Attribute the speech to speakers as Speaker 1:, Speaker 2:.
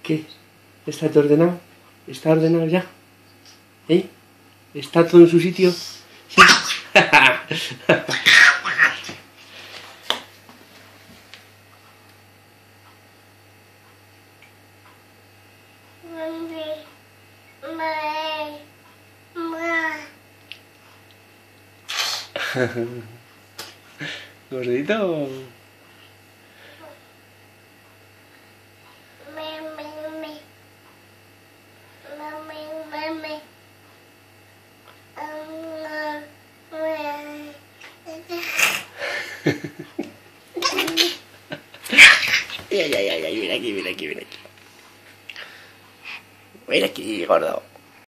Speaker 1: ¿Qué? ¿Está todo ordenado? ¿Está ordenado ya? ¿Eh? ¿Está todo en su sitio? ¿Sí? Gordito. Ay, mira aquí, mira aquí, mira aquí. Mira aquí, gordo.